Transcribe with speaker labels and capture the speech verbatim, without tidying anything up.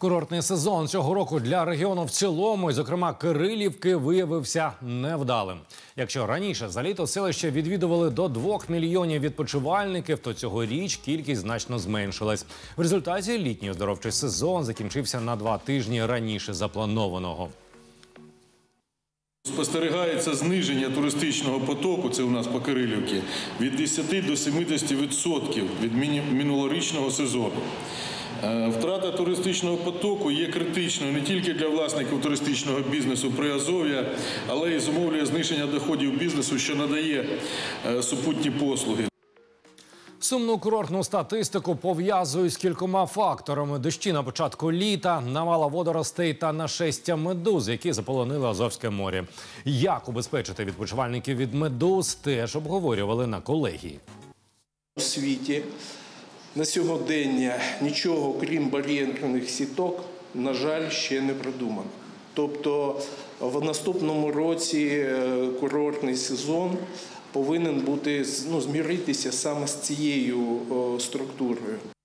Speaker 1: Курортний сезон цього року для регіону в цілому, і, зокрема, Кирилівки, виявився невдалим. Якщо раніше за літо селище відвідували до двох мільйонів відпочивальників, то цьогоріч кількість значно зменшилась. В результаті літній оздоровчий сезон закінчився на два тижні раніше запланованого.
Speaker 2: Спостерігається зниження туристичного потоку, це у нас по Кирилівці, від десяти до семидесяти відсотків від минулорічного сезону. Втрата туристичного потоку є критичною не тільки для власників туристичного бізнесу Приазов'я, але й зумовлює зниження доходів бізнесу, що надає супутні послуги.
Speaker 1: Сумну курортну статистику пов'язують з кількома факторами: дощі на початку літа, навала водоростей та нашестя медуз, які заполонили Азовське море. Як убезпечити відпочивальників від медуз, теж обговорювали на колегії.
Speaker 3: У світі на сьогодення нічого, крім бар'єрних сіток, на жаль, ще не придумано. Тобто в наступному році курортний сезон повинен бути, ну, зміритися саме з цією структурою.